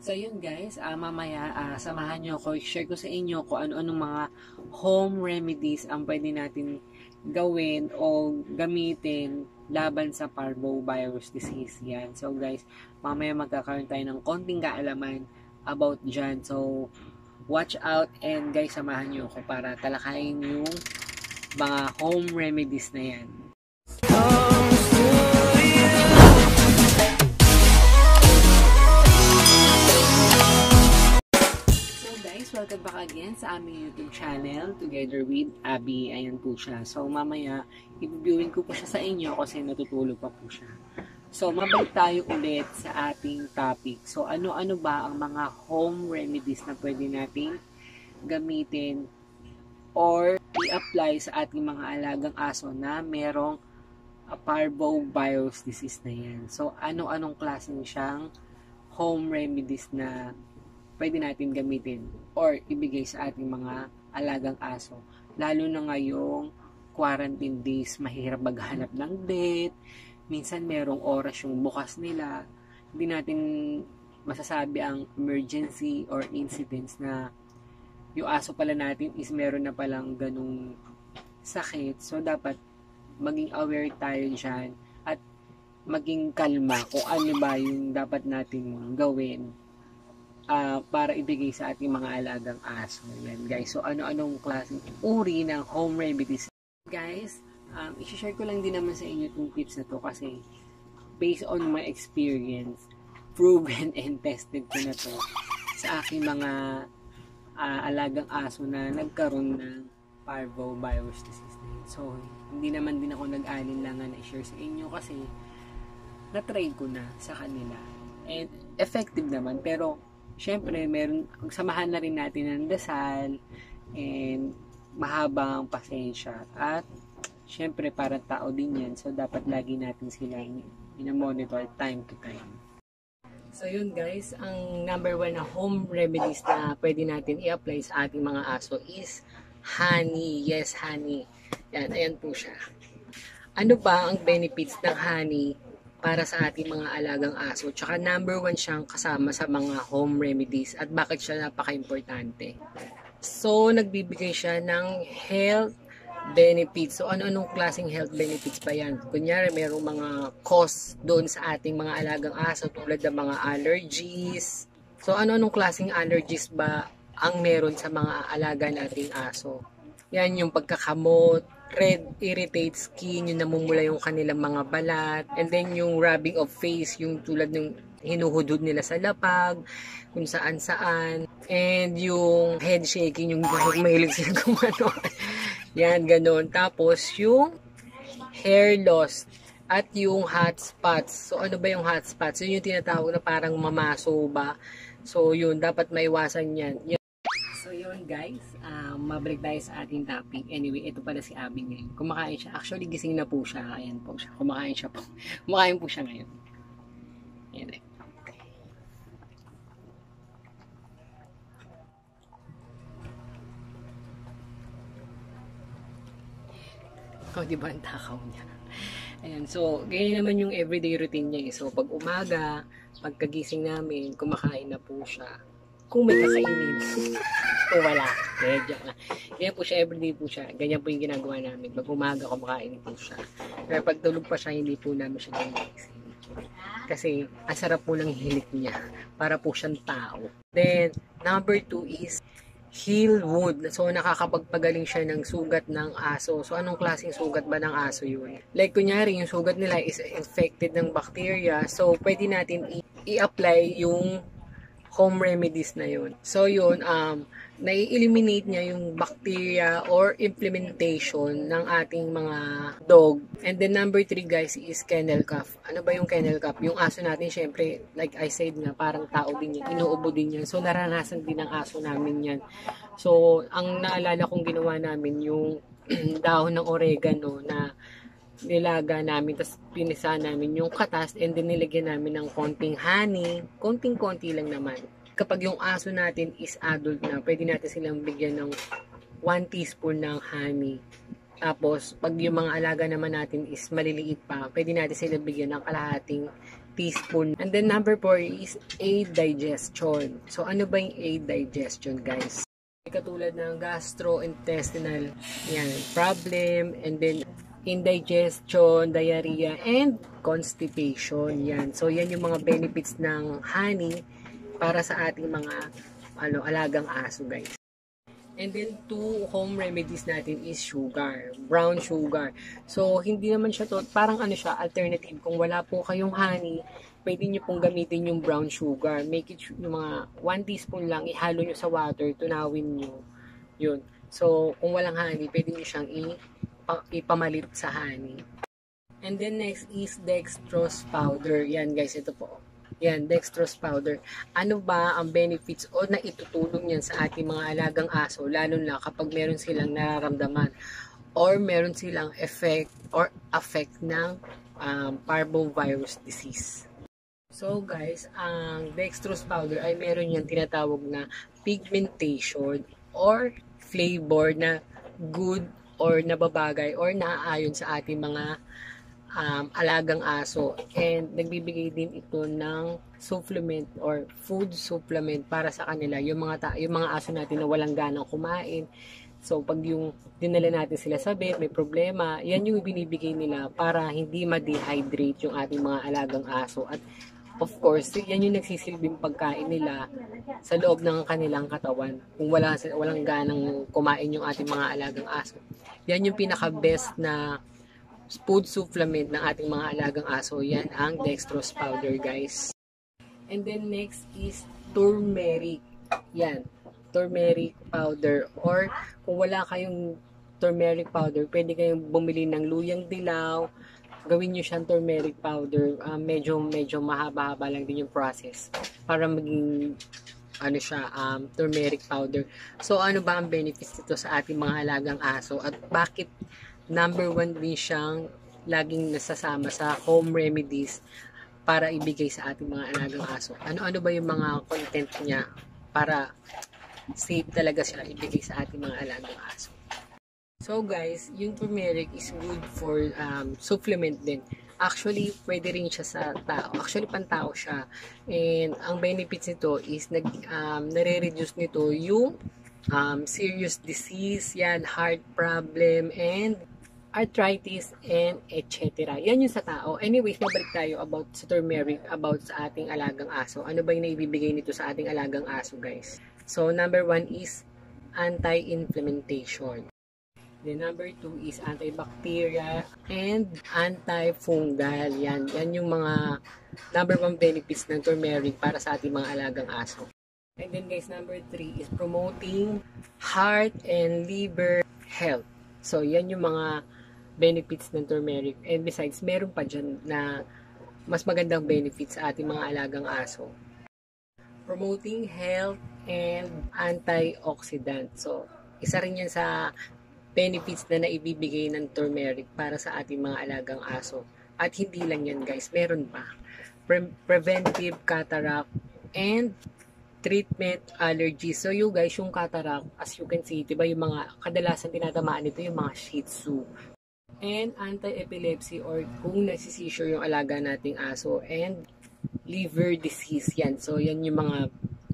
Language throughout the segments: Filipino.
So yun guys, mamaya samahan nyo ako, share ko sa inyo kung ano-anong mga home remedies ang pwede natin gawin o gamitin laban sa parvovirus disease yan. So guys, mamaya magkakaroon tayo ng konting kaalaman about dyan. So watch out and guys, samahan nyo ako para talakayin yung mga home remedies na yan. Welcome back again sa aming YouTube channel together with Abby. Ayan po siya. So mamaya i-viewin ko po siya sa inyo kasi natutulog pa po siya. So mabalik tayo ulit sa ating topic. So ano-ano ba ang mga home remedies na pwede nating gamitin or i-apply sa ating mga alagang aso na merong parvovirus disease na yan. So ano-anong klaseng siyang home remedies na pwede natin gamitin or ibigay sa ating mga alagang aso. Lalo na ngayong quarantine days, mahirap maghanap ng vet. Minsan merong oras yung bukas nila. Hindi natin masasabi ang emergency or incidents na yung aso pala natin is meron na palang ganung sakit. So dapat maging aware tayo dyan at maging kalma kung ano ba yung dapat natin gawin para ibigay sa ating mga alagang aso. Yan guys. So ano-anong klaseng uri ng home remedies. Guys, i-share ko lang din naman sa inyo itong tips na to kasi based on my experience, proven and tested ko na to sa aking mga alagang aso na nagkaroon ng parvovirus disease. So hindi naman din ako nag-alinlangan na i-share sa inyo kasi na-try ko na sa kanila. And effective naman, pero syempre, samahan na rin natin ng dasal and mahabang pasensya. At syempre, parang tao din yan. So, dapat lagi natin silang ina-monitor time to time. So, yun guys. Ang number 1 na home remedies na pwede natin i-apply sa ating mga aso is honey. Yes, honey. Yan, ayan po siya. Ano ba ang benefits ng honey para sa ating mga alagang aso? Tsaka number 1 siyang kasama sa mga home remedies. At bakit siya napaka-importante? So, nagbibigay siya ng health benefits. So, ano-anong klaseng health benefits pa yan? Kunyari, mayroong mga cause doon sa ating mga alagang aso tulad ng mga allergies. So, ano-anong klaseng allergies ba ang meron sa mga alaga nating aso? Yan yung pagkakamot, red irritated skin, yung namumula yung kanilang mga balat, and then yung rubbing of face, yung tulad ng hinuhudod nila sa lapag, kung saan-saan, and yung head shaking, yung mahilig sila kung ano. Yan, ganun. Tapos yung hair loss at yung hot spots. So ano ba yung hot spots? Yun yung tinatawag na parang mamaso ba? So yun, dapat maiwasan yan. So yun guys, mabalik tayo sa ating topic. Anyway, ito pala si Abby ngayon. Kumakain siya. Actually, gising na po siya. Ayan po siya. Kumakain siya po. Kumakain po siya ngayon. Ayan eh. Oh, diba ang takaw niya? Ayan, so, ganyan naman yung everyday routine niya eh. So, pag umaga, pagkagising namin, kumakain na po siya. Kung may kakainin. Kung wala. Medyo na. Ganyan po siya, everyday po siya. Ganyan po yung ginagawa namin. Pag umaga, kumakain po siya. Pero pag tulog pa siya, hindi po namin siya gising. Kasi, ang sarap po ng hilik niya. Para po siyang tao. Then, number 2 is heal wound. So, nakakapagpagaling siya ng sugat ng aso. So, anong klaseng sugat ba ng aso yun? Like, kunyari, yung sugat nila is infected ng bacteria. So, pwede natin i-apply yung home remedies na yun. So, yun, nai-eliminate niya yung bacteria or implementation ng ating mga dog. And then, number 3, guys, is kennel cough. Ano ba yung kennel cough? Yung aso natin, syempre, like I said nga, parang tao din yan. Inuubo din yan. So, naranasan din ng aso namin yan. So, ang naalala kong ginawa namin, yung dahon ng oregano na nilaga namin, tapos pinisa namin yung katas, and then nilagyan namin ng konting honey, konting-konti lang naman. Kapag yung aso natin is adult na, pwede natin silang bigyan ng 1 teaspoon ng honey. Tapos, pag yung mga alaga naman natin is maliliit pa, pwede natin silang bigyan ng kalahating teaspoon. And then number 4 is aid digestion. So ano ba yung aid digestion, guys? Katulad ng gastrointestinal problem, and then indigestion, diarrhea, and constipation. So yan yung mga benefits ng honey para sa ating mga alagang aso, guys. And then 2 home remedies natin is sugar, brown sugar. So hindi naman siya parang siya alternative. Kung wala po kayong honey, pwede nyo pong gamitin yung brown sugar. Make it yung mga 1 teaspoon lang, ihalo nyo sa water, tunawin nyo. Yun. So, kung walang honey, pwede nyo siyang ipamalit sa honey. And then next is dextrose powder. Yan guys, ito po. Yan, dextrose powder. Ano ba ang benefits o na itutulong yan sa ating mga alagang aso, lalo na kapag meron silang nararamdaman or meron silang effect ng parvovirus disease. So guys, ang dextrose powder ay meron yung tinatawag na pigmentation or flavor na good or nababagay or naaayon sa ating mga alagang aso, and nagbibigay din ito ng supplement or food supplement para sa kanila, yung mga aso natin na walang ganang kumain. So pag yung dinala natin sila sa vet, may problema, yan yung binibigay nila para hindi ma-dehydrate yung ating mga alagang aso. At of course, yan yung nagsisilbing pagkain nila sa loob ng kanilang katawan. Kung walang ganang kumain yung ating mga alagang aso, yan yung pinaka-best na food supplement ng ating mga alagang aso. Yan ang dextrose powder, guys. And then next is turmeric. Yan, turmeric powder. Or kung wala kayong turmeric powder, pwede kayong bumili ng luyang dilaw. Gawin nyo siyang turmeric powder. Medyo mahaba-haba lang din yung process para maging turmeric powder. So ano ba ang benefits nito sa ating mga alagang aso at bakit number 1 din siyang laging nasasama sa home remedies para ibigay sa ating mga alagang aso? Ano ba yung mga content niya para safe talaga siya ibigay sa ating mga alagang aso? So guys, yung turmeric is good for supplement din. Actually, pwede rin siya sa tao. Actually, pantao siya. And ang benefits nito is nare-reduce nito yung serious disease, yan, heart problem, and arthritis, and etc. Yan yung sa tao. Anyways, mabalik tayo about sa turmeric, about sa ating alagang aso. Ano ba yung naibibigay nito sa ating alagang aso, guys? So, number 1 is anti-inflammation. Then, number 2 is antibacterial and antifungal. Yan yung mga number 1 benefits ng turmeric para sa ating mga alagang aso. And then guys, number 3 is promoting heart and liver health. So, yan yung mga benefits ng turmeric. And besides, meron pa dyan na mas magandang benefits sa ating mga alagang aso. Promoting health and antioxidant. So, isa rin yan sa benefits na naibibigay ng turmeric para sa ating mga alagang aso. At hindi lang yan guys, meron pa. Preventive cataract and treatment allergies. So you guys, yung cataract, as you can see, diba yung mga kadalasan tinatamaan nito yung mga Shih Tzu. And anti-epilepsy or kung nagsisisure yung alaga nating aso, and liver disease yan. So yan yung mga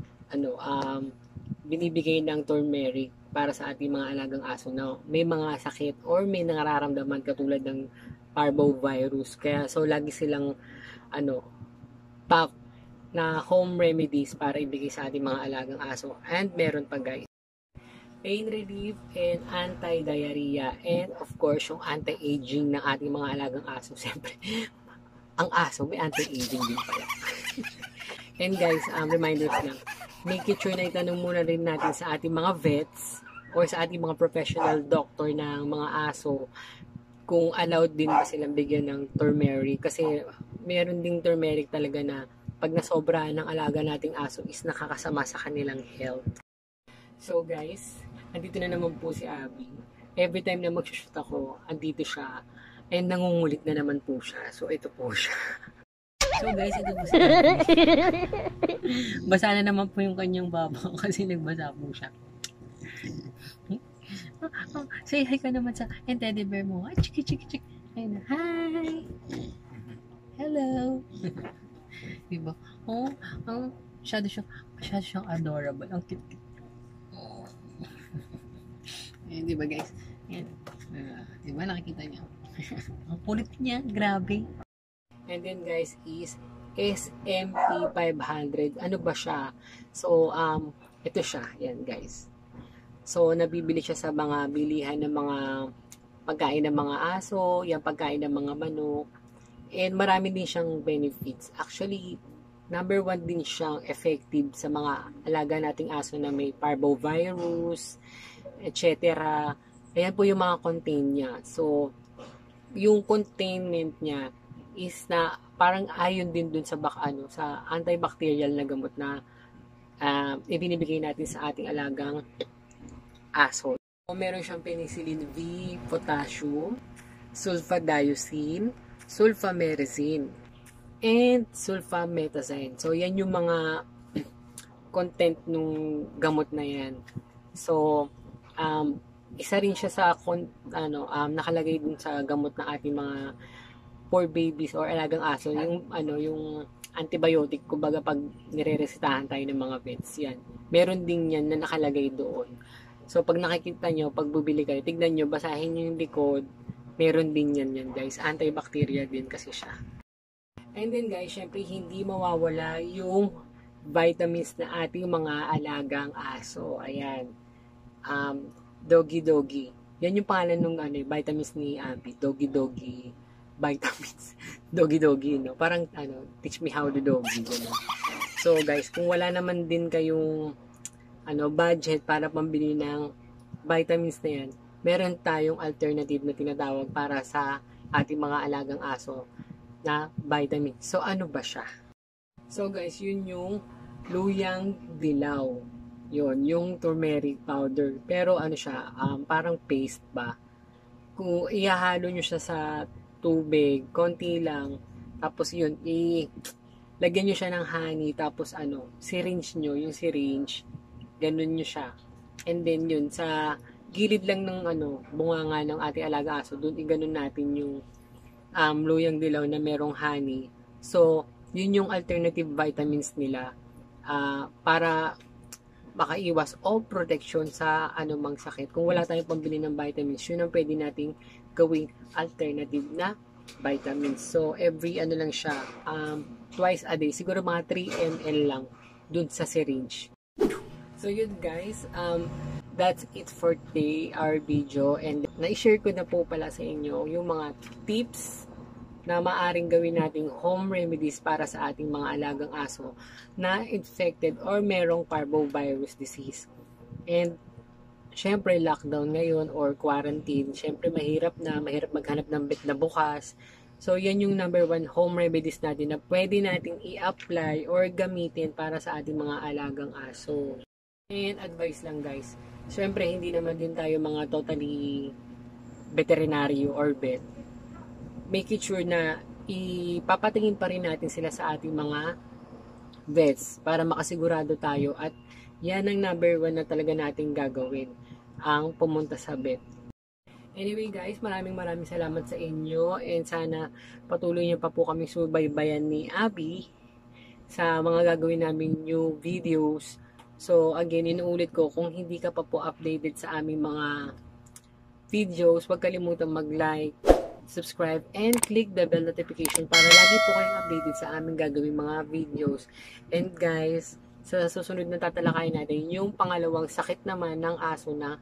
binibigay ng turmeric para sa ating mga alagang aso na may mga sakit or may nararamdaman katulad ng parvovirus. Kaya so lagi silang pack na home remedies para ibigay sa ating mga alagang aso. And meron pa guys, pain relief and anti-diarrhea, and of course yung anti-aging ng ating mga alagang aso. Siyempre, ang aso may anti-aging din pala. And guys, reminders lang, make sure na itanong muna rin natin sa ating mga vets or sa ating mga professional doctor ng mga aso kung allowed din ba silang bigyan ng turmeric, kasi meron ding turmeric talaga na pag nasobra ng alaga nating aso is nakakasama sa kanilang health. So guys, andito na naman po si Abby. Every time na mag-shoot ako, andito siya. And nangungulit na naman po siya. So ito po siya. So guys, ito po si Abby. Basa na naman po yung kanyang baba kasi nagbasa po siya. Say hi ka naman sa teddy bear mo. Chiki chiki chiki. Ayun na. Hi! Hello! Diba? Oh, ang masyado siyang adorable. Ang cute. Oh. Ayan, diba guys? Ayan. Diba nakikita niyo? Ang kulit niya. Grabe. And then guys is SMP 500. Ano ba siya? So, ito siya. Yan guys. So, nabibili siya sa mga bilihan ng mga pagkain ng mga aso, yung pagkain ng mga manok. And marami din siyang benefits. Actually, number 1 din siyang effective sa mga alaga nating aso na may parvovirus, etc. Ayan po yung mga contain niya. So, yung containment niya is na parang ayon din dun sa sa antibacterial na gamot na ibinibigay natin sa ating alagang aso. So, meron siyang penicillin V, potassium, sulfadiocin, sulfametazine, and sulfametazine. So, yan yung mga content nung gamot na yan. So, isa rin siya sa nakalagay dun sa gamot na ating mga for babies or alagang aso, yung antibiotic, kumbaga pag nireresetahan tayo ng mga vets, yan. Meron din yan na nakalagay doon. So, pag nakikita nyo, pag bubili kayo, tignan nyo, basahin nyo yung likod, meron din yan guys. Antibacterial din kasi siya. And then guys, syempre hindi mawawala yung vitamins na ating mga alagang aso. Ayan. Doggy. Yan yung pangalan ng vitamins ni Abby. Doggy. Vitamins. Doggy, no? Parang, teach me how to doggy. So guys, kung wala naman din kayong budget para pambili ng vitamins na yan, meron tayong alternative na tinatawag para sa ating mga alagang aso na vitamins. So, ano ba siya? So, guys, yun yung luyang dilaw. Yun, yung turmeric powder. Pero, siya, parang paste ba? Kung ihahalo nyo siya sa tubig, konti lang, tapos yun, lagyan nyo siya ng honey, tapos syringe nyo, yung syringe, ganun nyo siya. And then, yun, sa gilid lang ng bunganga ng ating alaga aso, doon iganon natin yung luyang dilaw na merong honey. So, yun yung alternative vitamins nila para makaiwas o protection sa anumang sakit. Kung wala tayong pambili ng vitamins, yun ang pwede nating gawing alternative na vitamins. So, every lang siya, twice a day, siguro mga 3 ml lang dun sa syringe. So, yun guys, that's it for today, our video. And na-share ko na po pala sa inyo yung mga tips na maaring gawin nating home remedies para sa ating mga alagang aso na infected or merong parvovirus disease. And syempre, lockdown ngayon or quarantine, syempre mahirap maghanap ng vet na bukas. So, yan yung number 1 home remedies natin na pwede nating i-apply or gamitin para sa ating mga alagang aso. And advice lang guys, syempre hindi naman din tayo mga totally veterinaryo or vet. Make it sure na ipapatingin pa rin natin sila sa ating mga vets para makasigurado tayo, at yan ang number 1 na talaga nating gagawin, ang pumunta sa vet. Anyway guys, maraming salamat sa inyo, and sana patuloy niyo pa po kaming subaybayan ni Abby sa mga gagawin naming new videos. So, again, inuulit ko, kung hindi ka pa po updated sa aming mga videos, huwag kalimutan mag-like, subscribe, and click the bell notification para lagi po kayong updated sa aming gagawin mga videos. And guys, sa susunod na tatalakayin natin, yung pangalawang sakit naman ng aso na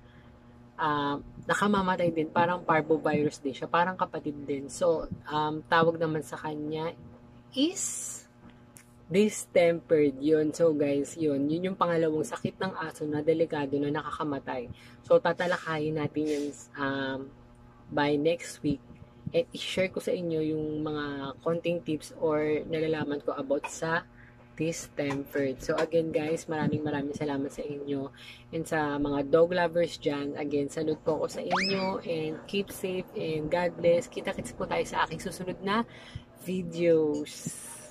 nakamamatay din, parang parvovirus din siya, parang kapatid din. So, tawag naman sa kanya is distempered. Yun. So guys, yun yung pangalawang sakit ng aso na delikado na nakakamatay. So tatalakayin natin yun by next week, and i-share ko sa inyo yung mga konting tips or nalalaman ko about sa distempered. So again guys, maraming salamat sa inyo, and sa mga dog lovers dyan, again, salute po ako sa inyo, and keep safe, and God bless. Kita-kits po tayo sa aking susunod na videos.